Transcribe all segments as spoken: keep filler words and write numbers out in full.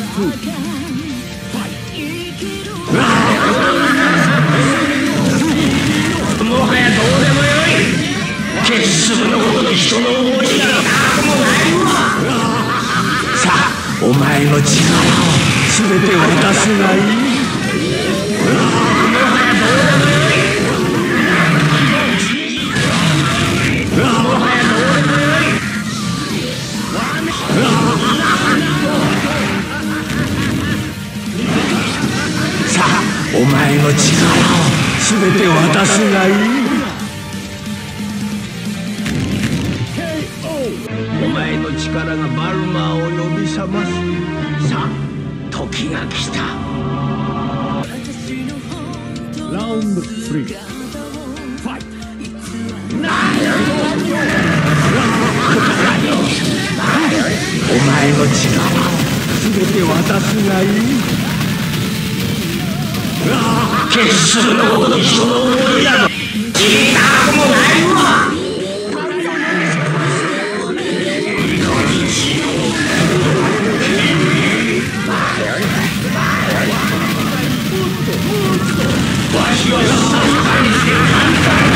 もはやどうでもよい。結束のことで人の思いなどなんもないわ。さあ、お前の力を全て渡すがいい。もはやどうでもよい。もはやどうでもよい。さあ、お前の力を全て渡すがいい。お前の力がバルマーを呼び覚ます。さあ、時が来た。 ラウンドスリー、ファイト。 お前の力を全て渡すがいい。結束のことで人の思いなど聞いたこともないわ。わしは静かにして簡単だ。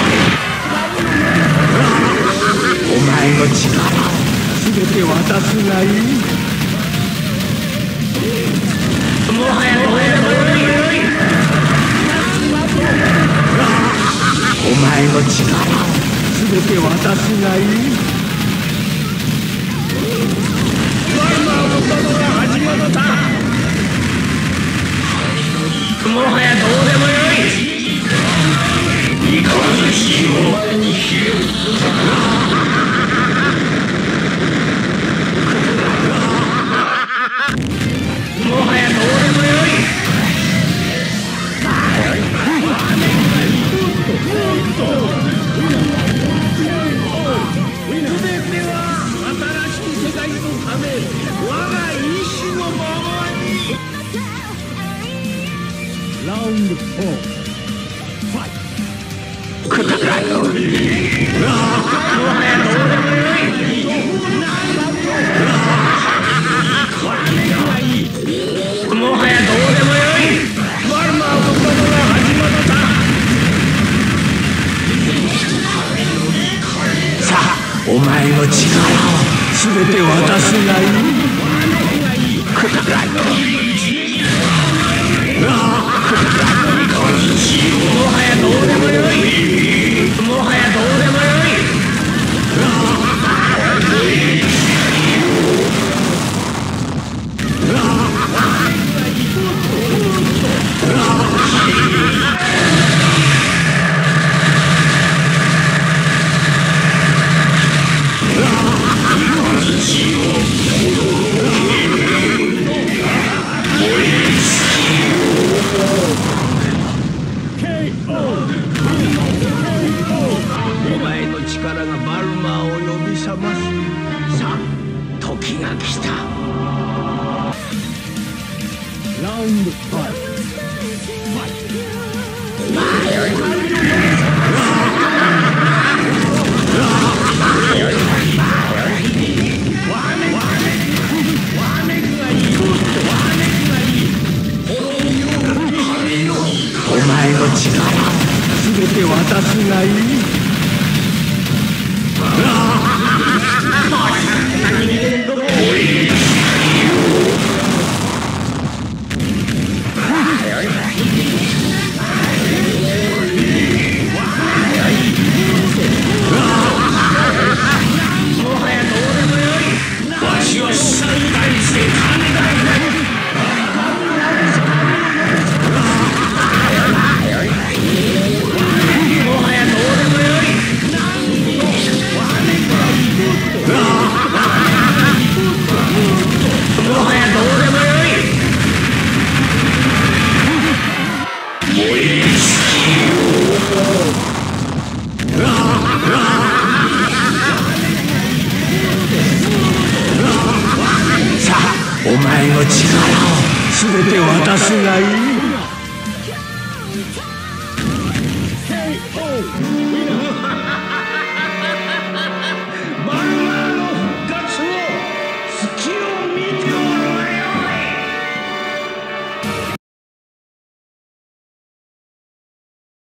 お前の力を全て渡すがいい。もはやどうでもよい。お前の力を全て渡すがいい。バルマーのことが始まった。もはやどうでもよい。いかずしをにひる。もはやどうでもよい。全ては新しい世界のため、我が意志のままに。 ラウンドフォー、ファイト。 くだらんの。もはやどうでもよい。もはやどうでもよい。バルマーのことが始まった。さあ、お前の力を全て渡すがいい。くだらんの。もはやどうでもよい。もはやどうでもよい。お前の力がバルマーを呼び覚ます。さあ、時が来た。 ラウンドファイト。 お前の力を全て渡すがいい。お前の力を全て渡すがいい。